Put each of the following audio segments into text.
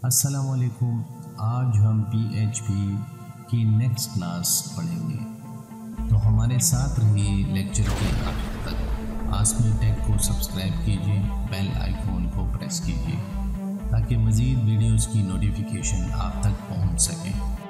अस्सलाम वालेकुम। आज हम PHP की नेक्स्ट क्लास पढ़ेंगे, तो हमारे साथ रहिए लेक्चर के आखिर तक। आसमी टेक को सब्सक्राइब कीजिए, बेल आइकॉन को प्रेस कीजिए ताकि मज़ीद वीडियोस की नोटिफिकेशन आप तक पहुंच सके।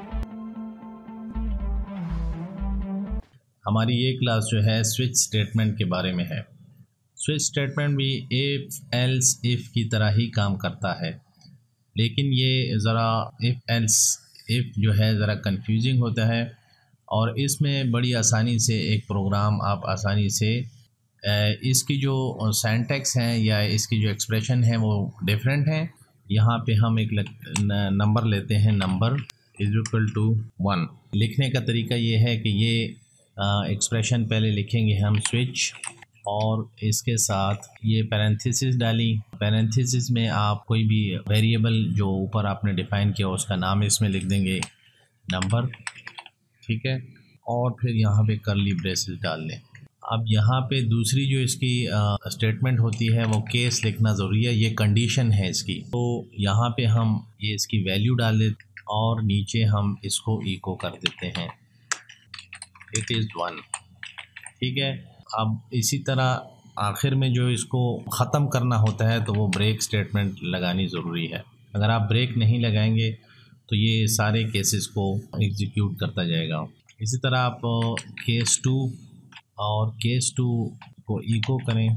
हमारी ये क्लास जो है स्विच स्टेटमेंट के बारे में है। स्विच स्टेटमेंट भी इफ़ एल्स इफ़ की तरह ही काम करता है, लेकिन ये ज़रा इफ़ एल्स इफ़ जो है ज़रा कंफ्यूजिंग होता है और इसमें बड़ी आसानी से एक प्रोग्राम आप आसानी से इसकी जो सिंटैक्स हैं या इसकी जो एक्सप्रेशन है वो डिफरेंट हैं। यहाँ पे हम एक नंबर लेते हैं, नंबर इज़ इक्वल टू 1। लिखने का तरीका ये है कि ये एक्सप्रेशन पहले लिखेंगे हम स्विच और इसके साथ ये पैरेंथेसिस डाली। पैरेंथेसिस में आप कोई भी वेरिएबल जो ऊपर आपने डिफ़ाइन किया उसका नाम इसमें लिख देंगे, नंबर, ठीक है। और फिर यहाँ पे कर्ली ब्रेसेस डाल दें। अब यहाँ पे दूसरी जो इसकी स्टेटमेंट होती है वो केस लिखना ज़रूरी है, ये कंडीशन है इसकी। तो यहाँ पे हम ये इसकी वैल्यू डाल देते और नीचे हम इसको इको कर देते हैं, इट इज़ 1, ठीक है। अब इसी तरह आखिर में जो इसको ख़त्म करना होता है तो वो ब्रेक स्टेटमेंट लगानी ज़रूरी है। अगर आप ब्रेक नहीं लगाएंगे तो ये सारे केसेस को एग्जीक्यूट करता जाएगा। इसी तरह आप केस 2 और केस 2 को इको करें,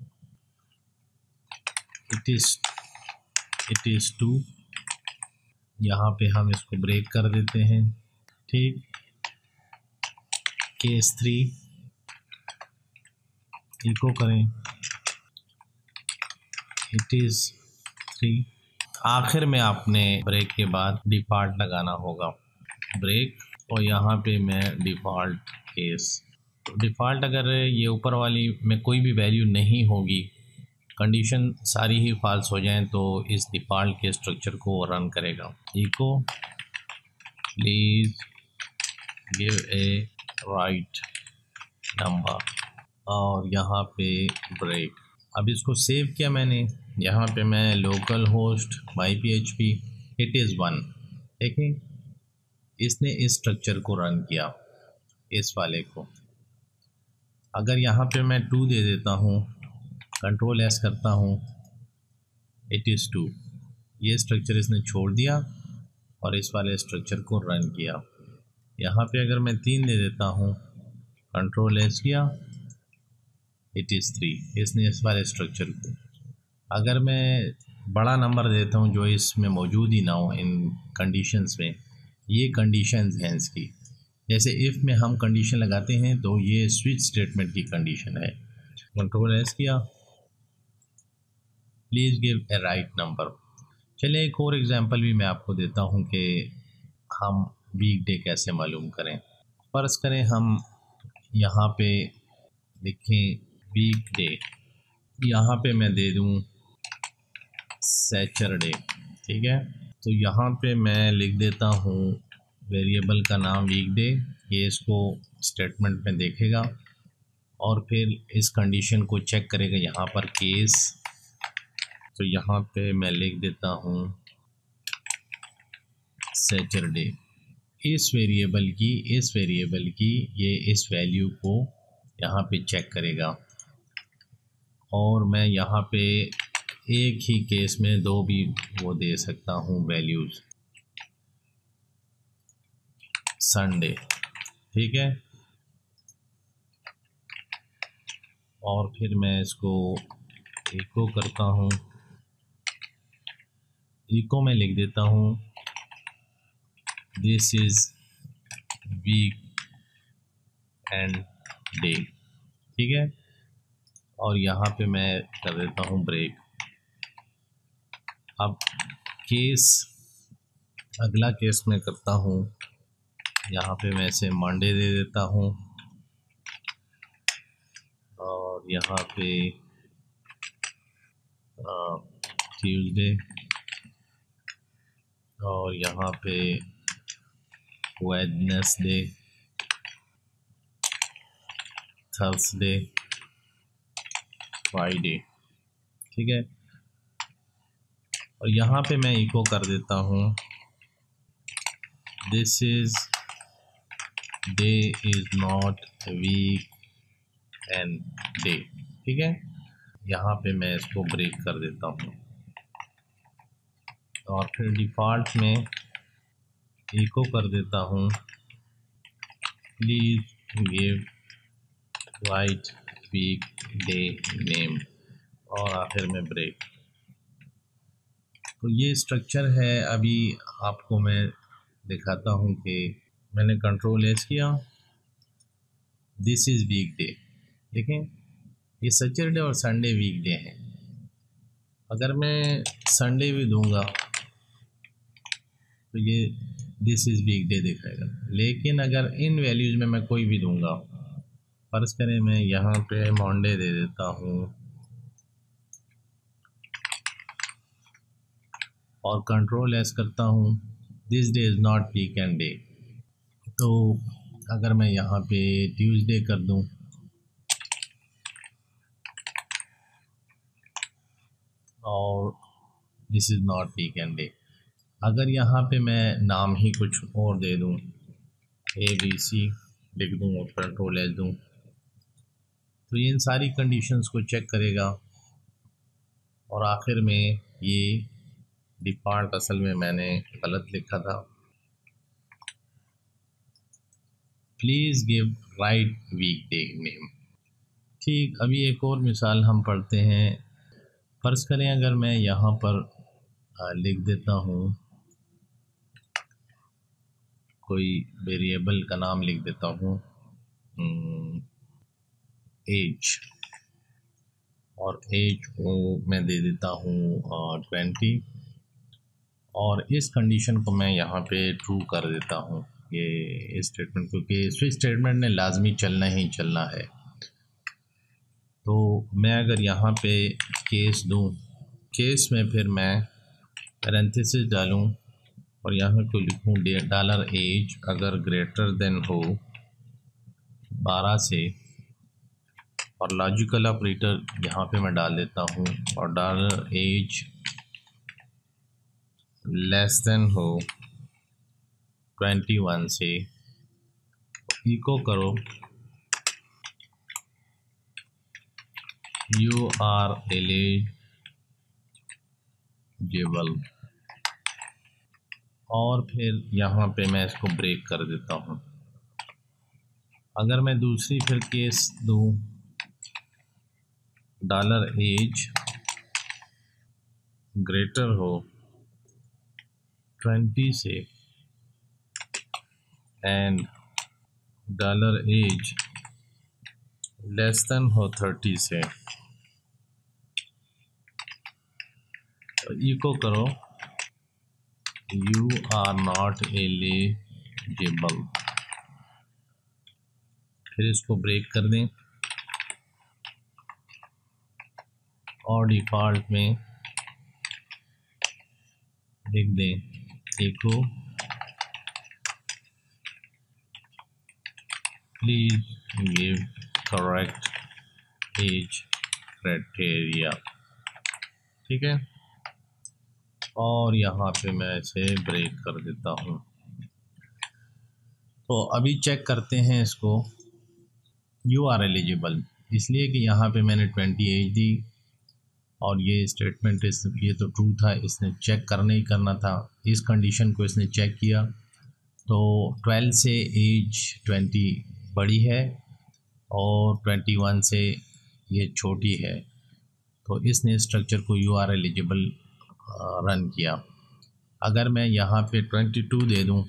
इट इज़ 2। यहाँ पे हम इसको ब्रेक कर देते हैं, ठीक। केस 3 इको करें, इट इज़ 3। आखिर में आपने ब्रेक के बाद डिफ़ॉल्ट लगाना होगा, ब्रेक, और यहाँ पे मैं डिफ़ॉल्ट केस। तो डिफ़ॉल्ट अगर ये ऊपर वाली में कोई भी वैल्यू नहीं होगी, कंडीशन सारी ही फॉल्स हो जाएं, तो इस डिफ़ॉल्ट के स्ट्रक्चर को रन करेगा। Echo please give a right number और यहाँ पे ब्रेक। अब इसको सेव किया मैंने, यहाँ पे मैं local host myphp it is 1, देखें इसने इस स्ट्रक्चर को रन किया, इस वाले को। अगर यहाँ पे मैं 2 दे देता हूँ, कंट्रोल एस करता हूँ, इट इज़ 2, ये स्ट्रक्चर इसने छोड़ दिया और इस वाले स्ट्रक्चर को रन किया। यहाँ पे अगर मैं 3 दे देता हूँ, कंट्रोल एस किया, इट इज़ 3, इसने इस वाले स्ट्रक्चर को। अगर मैं बड़ा नंबर देता हूँ जो इसमें मौजूद ही ना हो इन कंडीशंस में, ये कंडीशंस हैं इसकी। जैसे इफ़ में हम कंडीशन लगाते हैं तो ये स्विच स्टेटमेंट की कंडीशन है। कंट्रोल एस किया, please give a right number. चलिए एक और एग्जांपल भी मैं आपको देता हूँ कि हम वीक डे कैसे मालूम करें। फ़र्ज़ करें हम यहाँ पे लिखें वीक डे, यहाँ पे मैं दे दूँ सैटरडे, ठीक है। तो यहाँ पे मैं लिख देता हूँ वेरिएबल का नाम वीकडे, ये इसको स्टेटमेंट में देखेगा और फिर इस कंडीशन को चेक करेगा यहाँ पर केस। तो यहाँ पे मैं लिख देता हूँ सैटरडे। इस वेरिएबल की ये इस वैल्यू को यहाँ पे चेक करेगा और मैं यहाँ पे एक ही केस में 2 भी वो दे सकता हूँ वैल्यूज़, संडे, ठीक है। और फिर मैं इसको इको करता हूँ, इको में लिख देता हूँ this is weekend day, ठीक है। और यहाँ पे मैं कर देता हूँ ब्रेक। अब केस, अगला केस मैं करता हूँ, यहाँ पे मैं इसे मंडे दे देता हूँ और यहाँ पे ट्यूसडे और यहाँ पे वेडनेसडे, थर्सडे, फ्राइडे, ठीक है। और यहाँ पे मैं इको कर देता हूँ this is day is not weekend day. ठीक है, यहाँ पे मैं इसको ब्रेक कर देता हूँ और फिर डिफ़ॉल्ट में इको कर देता हूँ please give right weekday name और आखिर में ब्रेक। तो ये स्ट्रक्चर है। अभी आपको मैं दिखाता हूँ कि मैंने कंट्रोल एस किया, दिस इज़ वीक डे। देखें, ये सैटरडे और संडे वीक डे हैं। अगर मैं संडे भी दूंगा तो ये दिस इज़ वीक डे दिखाएगा। लेकिन अगर इन वैल्यूज़ में मैं कोई भी दूंगा, फर्ज करें मैं यहाँ पे मंडे दे देता हूँ और कंट्रोल एस करता हूँ, this day is not weekend day. तो अगर मैं यहाँ पे ट्यूसडे कर दूँ और this is not weekend day. अगर यहाँ पे मैं नाम ही कुछ और दे दूँ, ABC लिख दूँ और कंट्रोल एस दूँ, तो ये इन सारी कंडीशंस को चेक करेगा और आखिर में ये डिफ़ॉल्ट, असल में मैंने गलत लिखा था, please give right weekday name. ठीक, अभी एक और मिसाल हम पढ़ते हैं। फ़र्ज़ करें अगर मैं यहाँ पर लिख देता हूँ, कोई वेरिएबल का नाम लिख देता हूँ एज, और एज को मैं दे देता हूँ 20, और इस कंडीशन को मैं यहाँ पे ट्रू कर देता हूँ ये स्टेटमेंट, क्योंकि स्विच स्टेटमेंट ने लाजमी चलना ही चलना है। तो मैं अगर यहाँ पे केस दूँ, केस में फिर मैं पैरेंथेसिस डालूँ और यहाँ को लिखूँ डॉलर एज अगर ग्रेटर देन हो 12 से, और लॉजिकल ऑपरेटर यहाँ पे मैं डाल देता हूँ, और डॉलर एज लेस देन हो 21 से, इको करो यू आर एलिजिबल, और फिर यहाँ पे मैं इसको ब्रेक कर देता हूँ। अगर मैं दूसरी फिर केस दूँ, डॉलर एज ग्रेटर हो 20 से and dollar age less than हो 30 से, तो इको करो यू आर नॉट एलिजिबल, फिर इसको ब्रेक कर दें और डिफ़ॉल्ट में लिख दें echo please give correct age criteria. ठीक है, और यहाँ पे मैं इसे ब्रेक कर देता हूँ। तो अभी चेक करते हैं इसको, यू आर एलिजिबल, इसलिए कि यहाँ पे मैंने 20 एज दी और ये स्टेटमेंट ये तो ट्रू था, इसने चेक करना ही करना था। इस कंडीशन को इसने चेक किया तो 12 से एज 20 बड़ी है और 21 से ये छोटी है, तो इसने स्ट्रक्चर को यू आर एलिजिबल रन किया। अगर मैं यहाँ पे 22 दे दूँ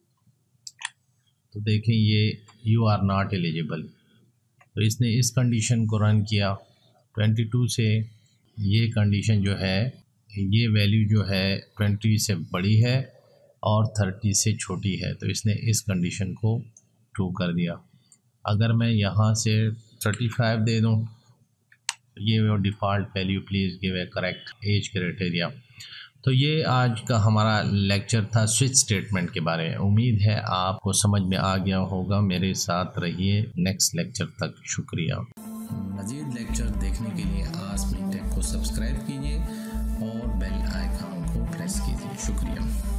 तो देखें ये यू आर नॉट एलिजिबल, तो इसने इस कंडीशन को रन किया। 22 से ये कंडीशन जो है, ये वैल्यू जो है 20 से बड़ी है और 30 से छोटी है, तो इसने इस कंडीशन को ट्रू कर दिया। अगर मैं यहाँ से 35 दे दूँ, ये वो default value please give a correct age criteria. तो ये आज का हमारा लेक्चर था स्विच स्टेटमेंट के बारे में। उम्मीद है आपको समझ में आ गया होगा। मेरे साथ रहिए नेक्स्ट लेक्चर तक। शुक्रिया। मज़ीद लेक्चर देखने के लिए आस्क मी टेक को सब्सक्राइब कीजिए और बेल आइकन प्रेस कीजिए। शुक्रिया।